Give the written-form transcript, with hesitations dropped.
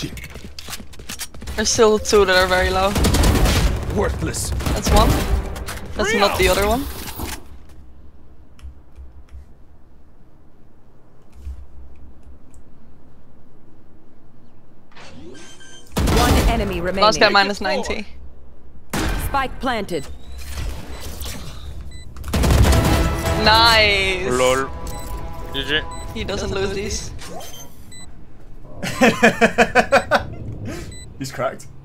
There's still two that are very low. Worthless. That's one. That's not the other one. One enemy remaining. Last guy minus 90. Spike planted. Nice. Lol. GG. He doesn't lose these. He's cracked.